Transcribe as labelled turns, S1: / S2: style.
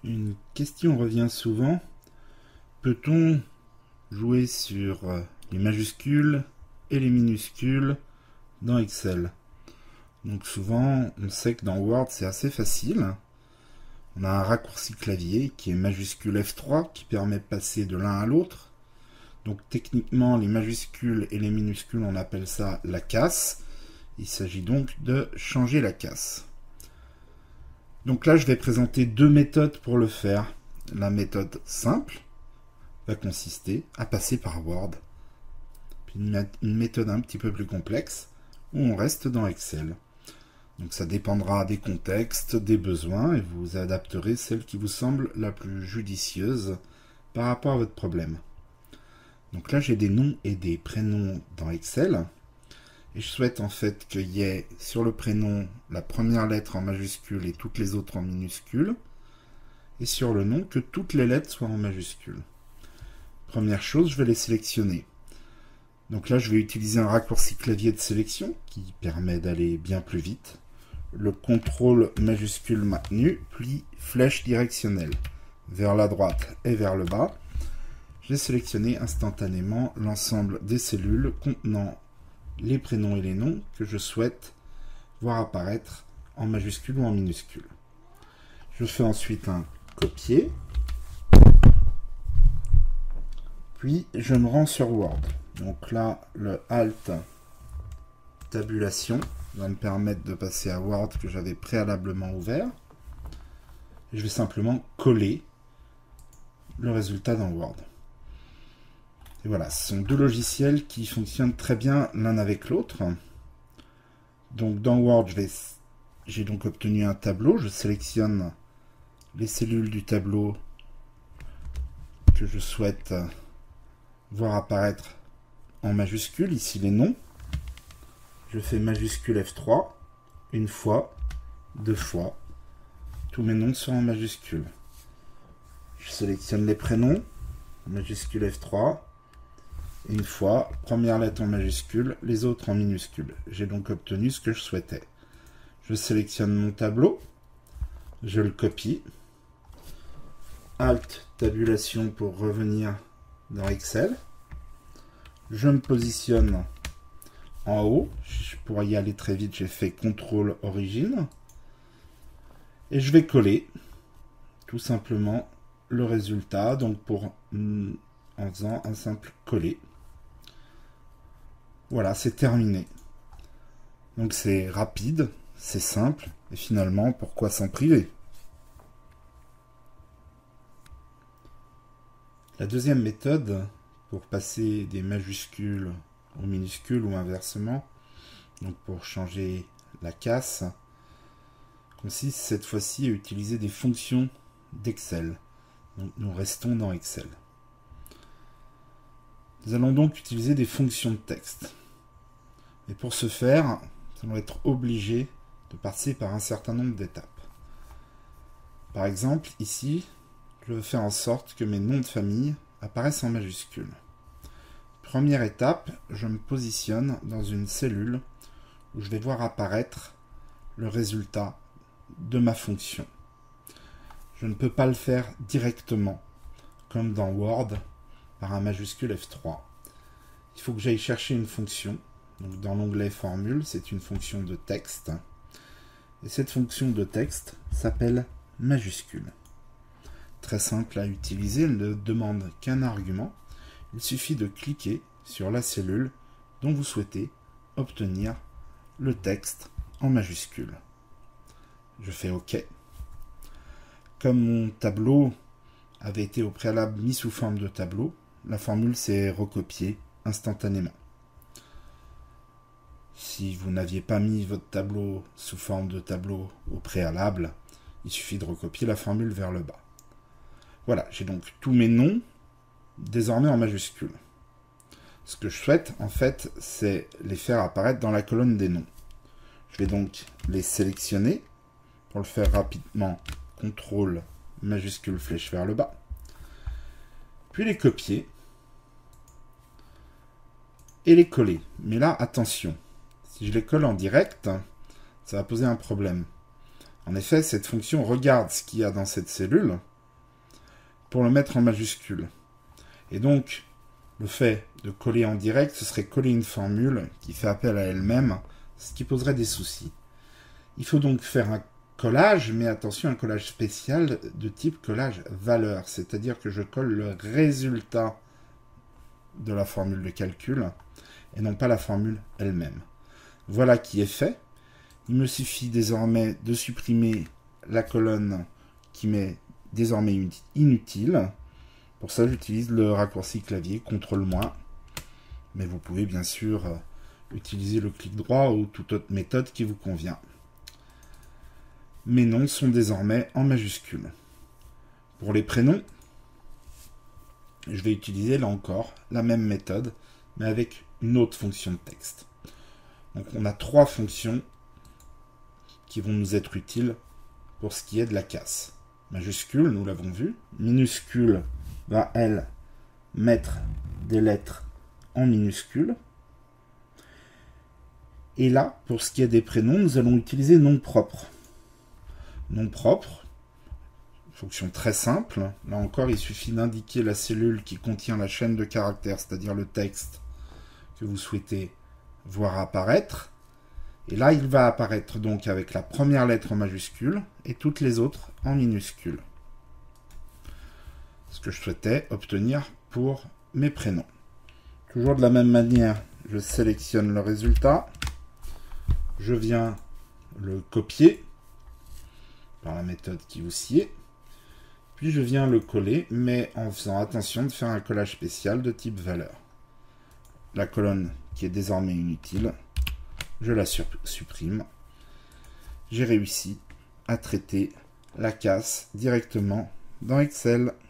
S1: Une question revient souvent. Peut-on jouer sur les majuscules et les minuscules dans Excel? Donc souvent, on sait que dans Word, c'est assez facile. On a un raccourci clavier qui est majuscule F3 qui permet de passer de l'un à l'autre. Donc techniquement, les majuscules et les minuscules, on appelle ça la casse. Il s'agit donc de changer la casse. Donc là, je vais présenter deux méthodes pour le faire. La méthode simple va consister à passer par Word. Puis une méthode un petit peu plus complexe où on reste dans Excel. Donc ça dépendra des contextes, des besoins, et vous adapterez celle qui vous semble la plus judicieuse par rapport à votre problème. Donc là, j'ai des noms et des prénoms dans Excel. Et je souhaite en fait qu'il y ait sur le prénom la première lettre en majuscule et toutes les autres en minuscule. Et sur le nom, que toutes les lettres soient en majuscule. Première chose, je vais les sélectionner. Donc là, je vais utiliser un raccourci clavier de sélection qui permet d'aller bien plus vite. Le CTRL majuscule maintenu, puis flèche directionnelle vers la droite et vers le bas. J'ai sélectionné instantanément l'ensemble des cellules contenant les prénoms et les noms que je souhaite voir apparaître en majuscule ou en minuscule. Je fais ensuite un copier, puis je me rends sur Word. Donc là, le Alt tabulation va me permettre de passer à Word que j'avais préalablement ouvert. Et je vais simplement coller le résultat dans Word. Et voilà, ce sont deux logiciels qui fonctionnent très bien l'un avec l'autre. Donc dans Word, j'ai donc obtenu un tableau. Je sélectionne les cellules du tableau que je souhaite voir apparaître en majuscule. Ici les noms. Je fais majuscule F3 une fois, deux fois. Tous mes noms sont en majuscule. Je sélectionne les prénoms, majuscule F3. Une fois, première lettre en majuscule, les autres en minuscule. J'ai donc obtenu ce que je souhaitais. Je sélectionne mon tableau, je le copie. Alt tabulation pour revenir dans Excel. Je me positionne en haut. Pour y aller très vite, j'ai fait CTRL origine. Et je vais coller tout simplement le résultat. Donc en faisant un simple coller. Voilà, c'est terminé. Donc c'est rapide, c'est simple, et finalement, pourquoi s'en priver? La deuxième méthode, pour passer des majuscules aux minuscules ou inversement, donc pour changer la casse, consiste cette fois-ci à utiliser des fonctions d'Excel. Donc nous restons dans Excel. Nous allons donc utiliser des fonctions de texte. Et pour ce faire, nous allons être obligés de passer par un certain nombre d'étapes. Par exemple, ici, je veux faire en sorte que mes noms de famille apparaissent en majuscules. Première étape, je me positionne dans une cellule où je vais voir apparaître le résultat de ma fonction. Je ne peux pas le faire directement, comme dans Word, par un majuscule F3. Il faut que j'aille chercher une fonction. Donc dans l'onglet Formule, c'est une fonction de texte. Et cette fonction de texte s'appelle majuscule. Très simple à utiliser, elle ne demande qu'un argument. Il suffit de cliquer sur la cellule dont vous souhaitez obtenir le texte en majuscule. Je fais OK. Comme mon tableau avait été au préalable mis sous forme de tableau, la formule s'est recopiée instantanément. Si vous n'aviez pas mis votre tableau sous forme de tableau au préalable, il suffit de recopier la formule vers le bas. Voilà, j'ai donc tous mes noms désormais en majuscules. Ce que je souhaite, en fait, c'est les faire apparaître dans la colonne des noms. Je vais donc les sélectionner. Pour le faire rapidement, CTRL majuscule flèche vers le bas. Puis les copier. Et les coller. Mais là, attention. Si je les colle en direct, ça va poser un problème. En effet, cette fonction regarde ce qu'il y a dans cette cellule, pour le mettre en majuscule. Et donc, le fait de coller en direct, ce serait coller une formule qui fait appel à elle-même, ce qui poserait des soucis. Il faut donc faire un collage, mais attention, un collage spécial de type collage valeur, c'est-à-dire que je colle le résultat de la formule de calcul et non pas la formule elle-même. Voilà qui est fait. Il me suffit désormais de supprimer la colonne qui m'est désormais inutile. Pour ça, j'utilise le raccourci clavier CTRL-, mais vous pouvez bien sûr utiliser le clic droit ou toute autre méthode qui vous convient. Mes noms sont désormais en majuscule. Pour les prénoms, je vais utiliser là encore la même méthode, mais avec une autre fonction de texte. Donc on a 3 fonctions qui vont nous être utiles pour ce qui est de la casse. Majuscule, nous l'avons vu. Minuscule va, elle, mettre des lettres en minuscule. Et là, pour ce qui est des prénoms, nous allons utiliser nom propre. Nom propre, fonction très simple. Là encore, il suffit d'indiquer la cellule qui contient la chaîne de caractères, c'est-à-dire le texte que vous souhaitez voir apparaître. Et là, il va apparaître donc avec la première lettre en majuscule et toutes les autres en minuscule. Ce que je souhaitais obtenir pour mes prénoms. Toujours de la même manière, je sélectionne le résultat. Je viens le copier par la méthode qui vous sied. Puis je viens le coller, mais en faisant attention de faire un collage spécial de type valeur. La colonne qui est désormais inutile, je la supprime. J'ai réussi à traiter la casse directement dans Excel.